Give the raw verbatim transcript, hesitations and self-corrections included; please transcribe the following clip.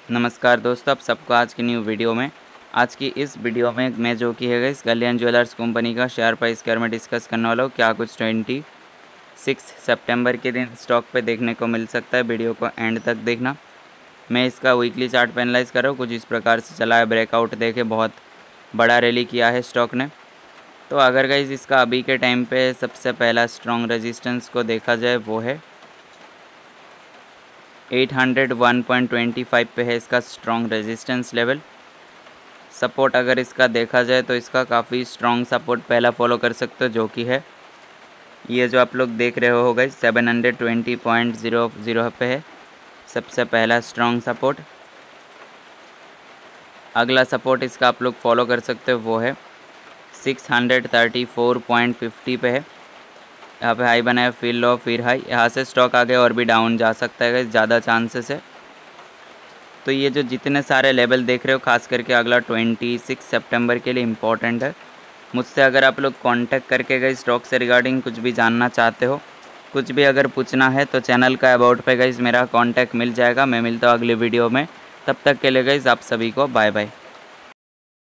नमस्कार दोस्तों, आप सबको आज की न्यू वीडियो में आज की इस वीडियो में मैं जो कि है इस कल्याण ज्वेलर्स कंपनी का शेयर प्राइस के बारे में डिस्कस करने वाला हूँ। क्या कुछ ट्वेंटी सिक्स सितंबर के दिन स्टॉक पे देखने को मिल सकता है। वीडियो को एंड तक देखना। मैं इसका वीकली चार्ट पे एनालाइज कर रहा हूँ। कुछ इस प्रकार से चला है, ब्रेकआउट देके बहुत बड़ा रैली किया है स्टॉक ने। तो अगर गाइस इसका अभी के टाइम पे सबसे पहला स्ट्रॉन्ग रेजिस्टेंस को देखा जाए वो है eight hundred one point two five पे है इसका स्ट्रॉन्ग रेजिस्टेंस लेवल। सपोर्ट अगर इसका देखा जाए तो इसका काफ़ी स्ट्रॉन्ग सपोर्ट पहला फॉलो कर सकते हो, जो कि है ये जो आप लोग देख रहे हो guys seven hundred twenty point zero zero पे है सबसे पहला स्ट्रॉन्ग सपोर्ट। अगला सपोर्ट इसका आप लोग फॉलो कर सकते हो वो है six hundred thirty four point fifty पे है। यहाँ पे हाई बनाया, फिर लो, फिर हाई। यहाँ से स्टॉक आगे और भी डाउन जा सकता है, ज़्यादा चांसेस है। तो ये जो जितने सारे लेवल देख रहे हो, खास करके अगला ट्वेंटी सिक्स सितंबर के लिए इम्पोर्टेंट है। मुझसे अगर आप लोग कांटेक्ट करके गए स्टॉक से रिगार्डिंग कुछ भी जानना चाहते हो, कुछ भी अगर पूछना है तो चैनल का अबाउट पे गाइस मेरा कांटेक्ट मिल जाएगा। मैं मिलता हूँ अगली वीडियो में। तब तक के लिए गाइस आप सभी को बाय बाय।